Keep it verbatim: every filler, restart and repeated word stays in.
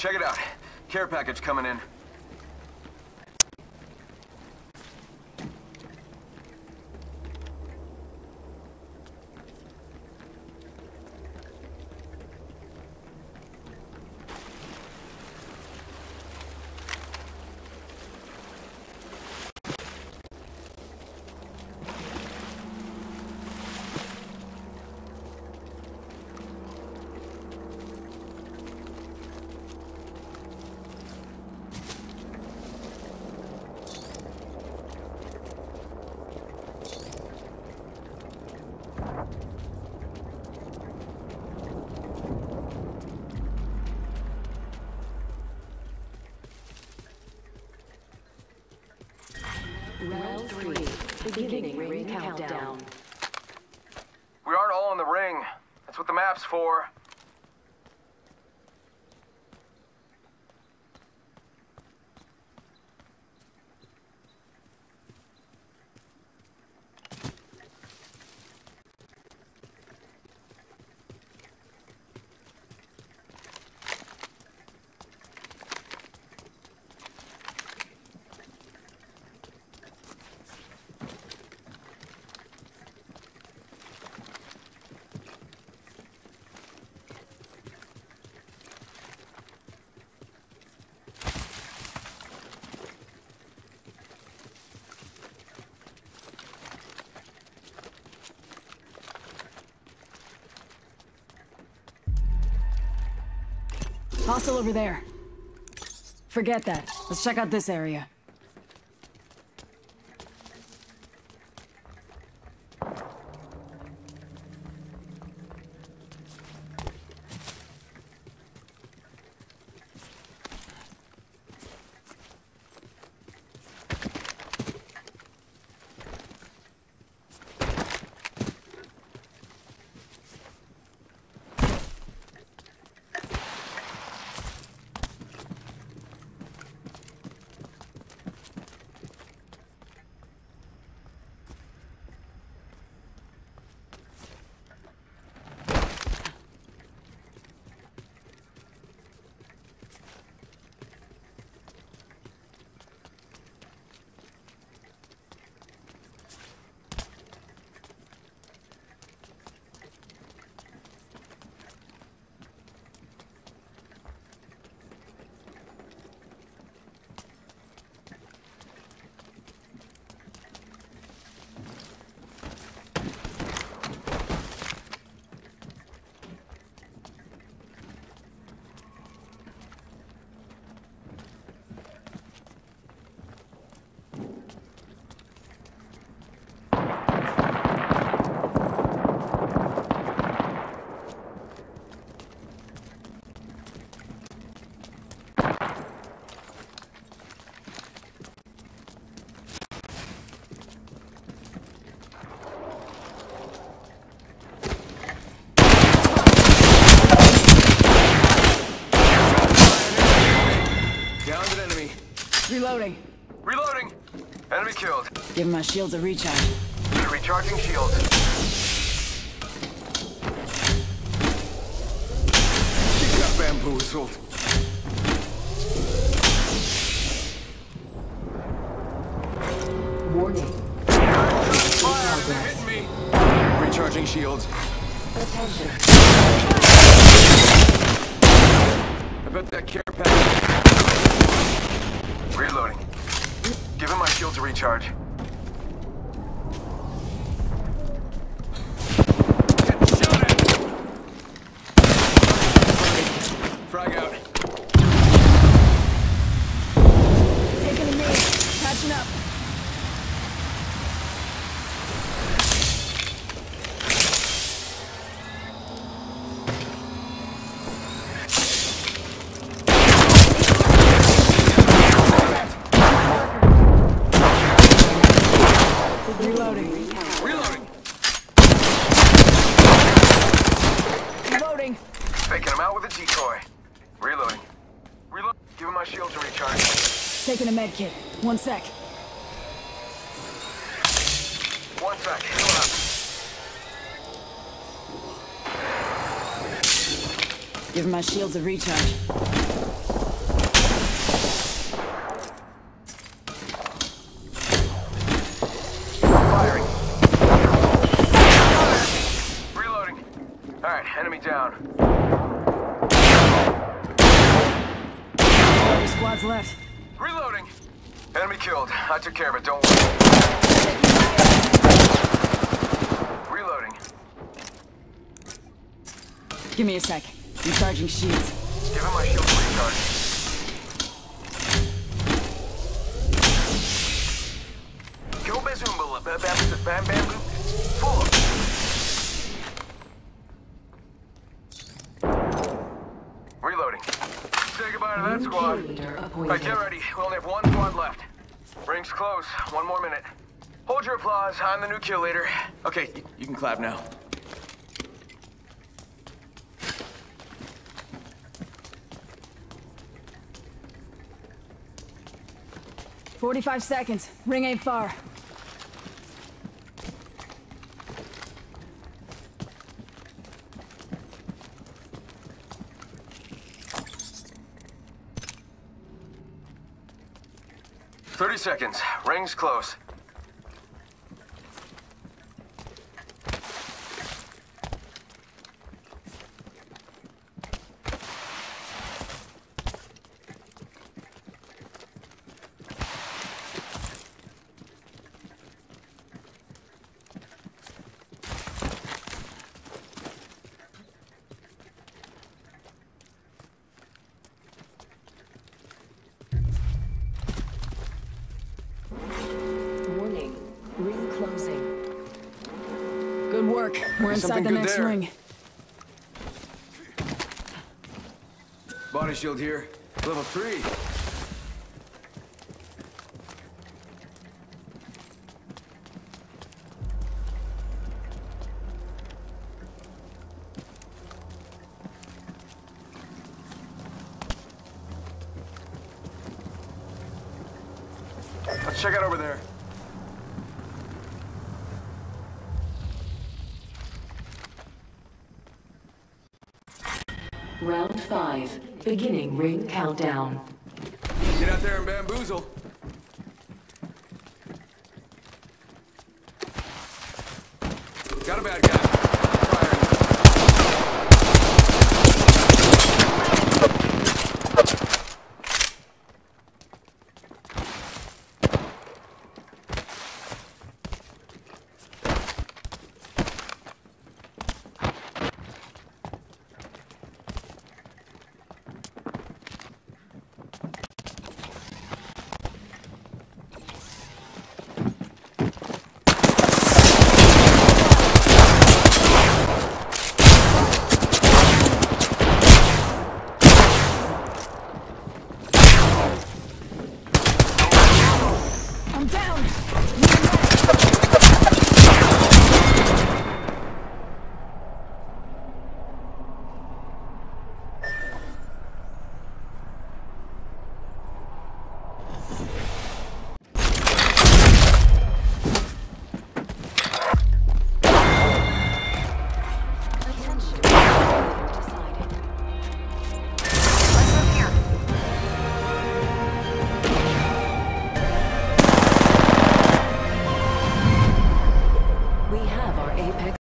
Check it out. Care package coming in. Round three, beginning ring countdown. We aren't all in the ring. That's what the map's for. Hostile over there. Forget that. Let's check out this area. Reloading. Reloading! Enemy killed. Give my shields a recharge. Recharging shields. She got bamboozled. Warning. Fire! They're hitting me! Recharging shields. Attention. I bet that care package. Reloading. Giving my shields a recharge. Get shot at! Frag out. Taking a knee. Catching up. Reloading. Reloading. Reloading. Faking him out with a decoy. Reloading. Reload. Giving my shields a recharge. Taking a med kit. One sec. One sec. Heal up. Give my shields a recharge. squads left. Reloading. Enemy killed. I took care of it, don't worry. Reloading. Give me a sec. I'm charging shields. Give him my shield to recharge. Go Bazumba, Bam Bam Bam Bamboo. Full. Reloading. Say goodbye to that squad. Alright, get ready. We only have one squad left. Ring's close. One more minute. Hold your applause. I'm the new kill leader. Okay, you, you can clap now. Forty-five seconds. Ring ain't far. Thirty seconds. Ring's close. Ring closing. Good work. We're inside Something the good next there. ring. Body shield here. Level three. Let's check out over there. Round five. Beginning ring countdown. Get out there and bamboozle. Got a bad guy.